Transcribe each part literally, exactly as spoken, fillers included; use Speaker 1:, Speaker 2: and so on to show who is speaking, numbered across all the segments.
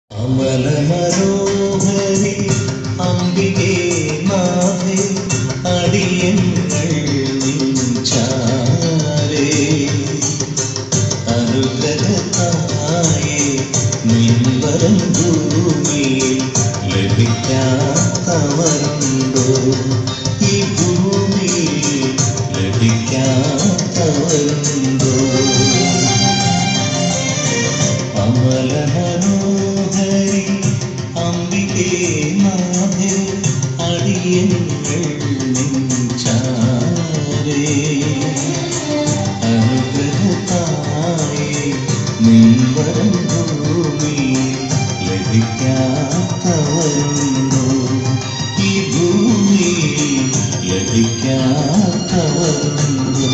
Speaker 1: അമല മനോഹരി അംബികേ മാതേ അടിയങ്ങൾ നിൻചാരേ അനുഗ്രഹത്തായേ നിൻവരം ഭൂമിയിൽ ലഭിക്കാത്തവരുണ്ടോ ഈ ഭൂമിയിൽ ലഭിക്കാത്തവരുണ്ടോ അമല മനോഹരി അംബികേ മാതേ അടിയങ്ങൾ നിൻചാരേ അനുഗ്രഹത്തായേ നിൻവരം ഭൂമിയിൽ ലഭിക്കാത്തവരുണ്ടോ ഈ ഭൂമിയിൽ ലഭിക്കാത്തവരുണ്ടോ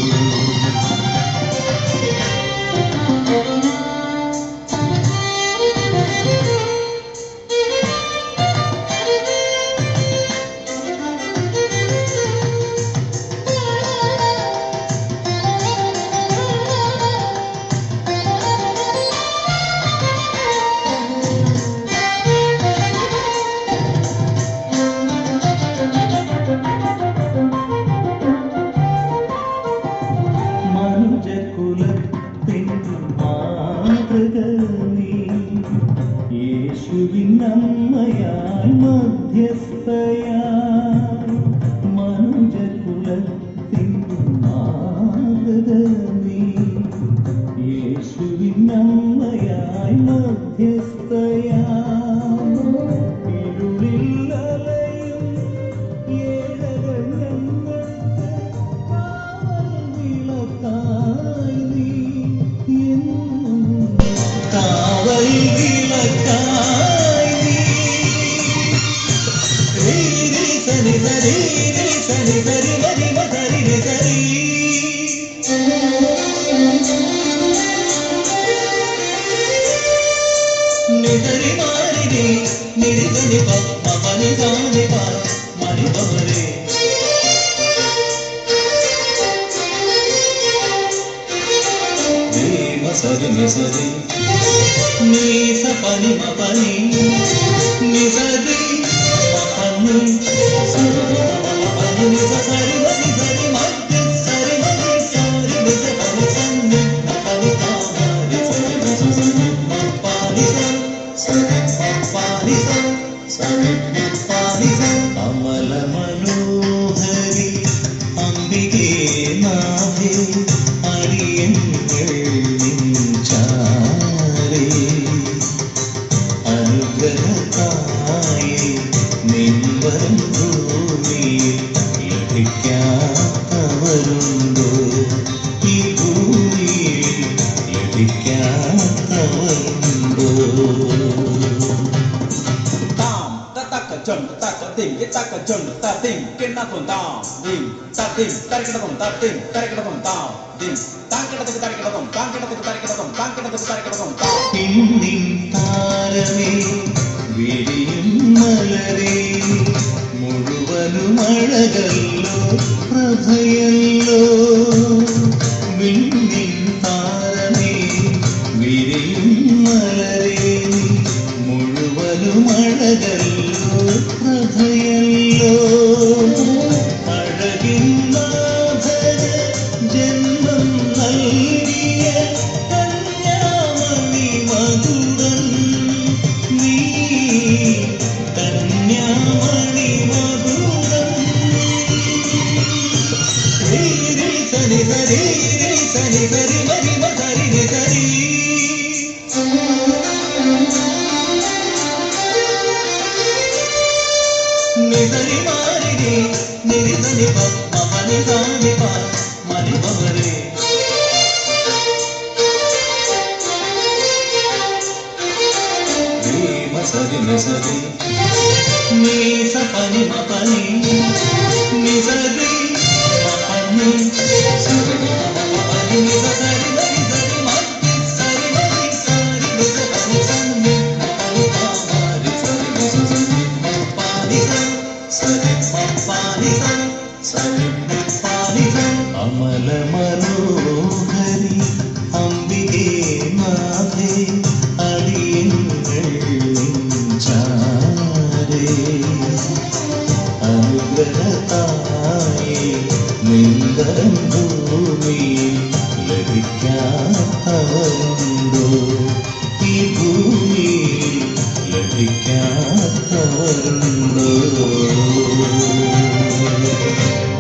Speaker 1: യേശുവിനമ്മയായി മധ്യസ്ഥയായി മനുജകുലത്തിൻ മാതൃകനീ യേശുവിനമ്മയായി മധ്യസ്ഥയായി ഇരുളിൽ അലയും ഏഴര ഞങ്ങൾക്ക് കാവൽ വിളക്കായി നീ എന്നും കാവൽ വിളക്കായി സരി സരി സരി സരി മരി മരി സരി നിസരി മാരി നിരി സനി പനി സാനി പ മണി ബമരെ സരി നിസരി നീ സ പനി മ പനി നിസരി പനി സരി പനി നിസ സരി മനി സരി മധ്യ സരി മനി സരി നിസ പനി സന്നി പനി കാമരി സരി നിസ സരി പനി സരി പനി സരി പനി അമല മനോഹരി അംബികേ മാതേ അടിയങ്ങൾ നിൻചാരേ അനുഗ്രഹത്തായേ നിൻവരം ഭൂമിയിൽ ലഭിക്കാത്തവരുണ്ടോ ഈ ഭൂമിയിൽ ലഭിക്കാത്തവരുണ്ടോ
Speaker 2: chon ta ka tim ke ta ka chon ta tim ke na kon ta dim ta tim ta ke na kon ta tim ta ke na kon ta dim ta ke na ta ke na kon ta ke na ta ke na kon ta ke na ta ke na kon ta
Speaker 1: പിന്നിൻ താരമേ വിരിയും മലരേ മുഴുവനും അഴകല്ലോ പ്രഭയല്ലോ വിണ്ണിൻ താരമേ വിരിയും മലരേ മുഴുവനും അഴകല്ലോ പ്രഭയല്ലോ അഴകിൻ നാഥന് ജന്മം നൽകിയ കന്യാമണി മധുരൻ നീ കന്യാമണി മധുരൻ സരി സരി സരി സരി സരി മരി മരി സരി നിസരി മാരി നിരി സനി പ മനി സാനി പ മനി ബമരെ സരി നിസരി നീ സ പനി മ പനി നിസരി പനി സരി പനി നിസ സരി മരി സരി മധ്യ സരി മരി സരി നിസ പനി സന്നി പനി കാമരി സരി നിസ സരി പനി സരി പനി സരി പനി അമല മനോഹരി അംബികേ മാതേ അടിയങ്ങൾ ശരണത്തായി നിന്തരം ഭൂമിയിൽ ലഭിക്കാത്തവരുണ്ടോ? ഈ ഭൂമിയിൽ ലഭിക്കാത്തവരുണ്ടോ?